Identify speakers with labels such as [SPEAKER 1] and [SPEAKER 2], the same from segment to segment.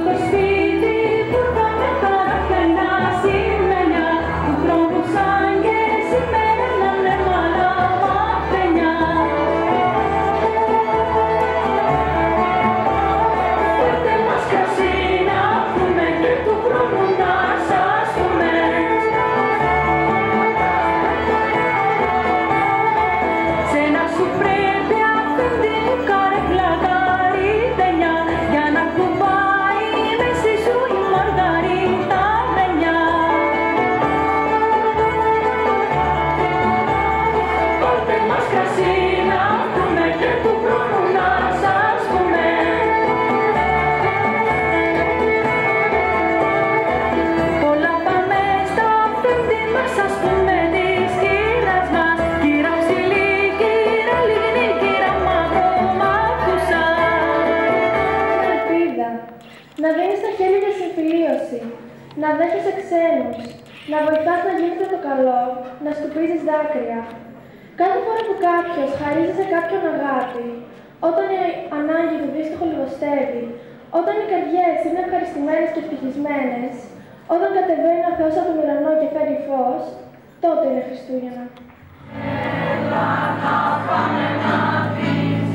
[SPEAKER 1] Να δίνεις τα χέρια για συμφιλίωση, να δέχεσαι ξένους, να βοηθάς να γίνεται το καλό, να σκουπίζεις δάκρυα. Κάθε φορά που κάποιος χαρίζει σε κάποιον αγάπη, όταν η ανάγκη του δύστιχο λιγοστεύει, όταν οι καρδιές είναι ευχαριστημένες και ευτυχισμένες, όταν κατεβαίνει ο Θεός από τον ουρανό και φέρει φως, τότε είναι Χριστούγεννα.
[SPEAKER 2] Έλα να πάμε να δεις,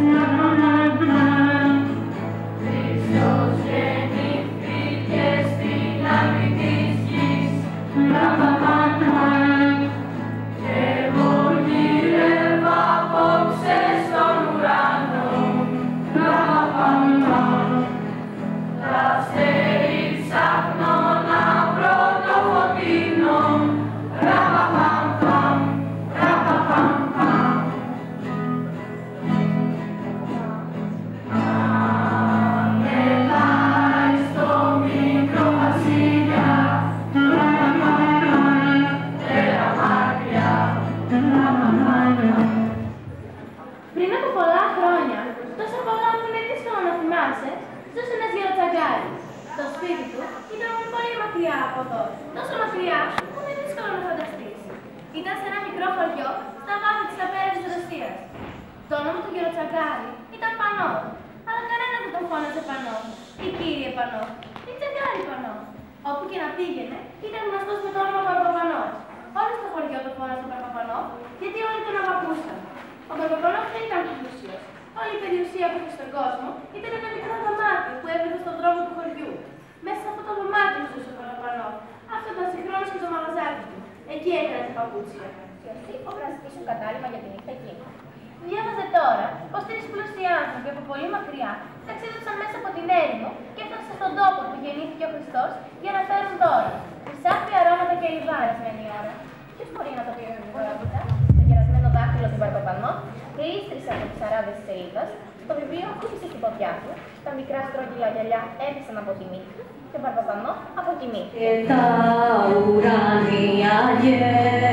[SPEAKER 2] Χριστός γεννήθηκε στην άκρη της γης. Και εγώ γυρεύω απόψε στον ουρανό. Τα αστέρι ψάχνω να βρω το φωτεινό.
[SPEAKER 1] Πριν από πολλά χρόνια, τόσο πολλά που είναι δύσκολο να θυμάσαι, ζούσε ένας γεροτσαγκάρης. Το σπίτι του ήταν πολύ μακριά από εδώ, τόσο μακριά που είναι δύσκολο να φανταστείς. Ήταν σε ένα μικρό χωριό, στα βάθη της απέρας της Ρωσίας. Το όνομα του γεροτσαγκάρη ήταν Πανό, αλλά κανένα δεν τον φώναζε Πανό, ή κύριε Πανό, ή τσαγκάρη Πανό. Όπου και να πήγαινε, ήταν γνωστός με το όνομα Παρπαπανός. Όλοι στο χωριό τον φώναζαν Παρπαπανό, γιατί όλοι τον αγαπούσαν. Ο Παρπαπανός δεν ήταν πλούσιος. Όλη η περιουσία που είχε στον κόσμο ήταν ένα μικρό δωμάτιο που έβγαινε στον δρόμο του χωριού. Μέσα σε αυτό το δωμάτιο ζούσε ο Παρπαπανός. Αυτό ήταν συγχρόνως και το μαγαζάκι του. Εκεί έκανε τα παπούτσια.
[SPEAKER 3] Και αυτοί να ζητήσουν κατάλημα για τη νύχτα εκεί.
[SPEAKER 1] Διάβαζε τώρα πως τρεις πλούσιοι άνθρωποι από πολύ μακριά ταξίδεψαν μέσα από την έρημο και έφτασαν στον τόπο που γεννήθηκε ο Χριστός για να φέρουν δώρα. Χρυσάφια, αρώματα και λιβάρες μένει η ώρα.
[SPEAKER 3] Ποιος μπορεί να το πει γρήγορα? Το γερασμένο δάχτυλο του Παρπαπανό γλίστρισε από τις αράδες της σελίδας, το βιβλίο χτύπησε στην ποδιά του, τα μικρά στρογγυλά γυαλιά έπεσαν από τη μύτη του και ο Παρπαπανό από τη μύτη.
[SPEAKER 2] Και τα ουράνια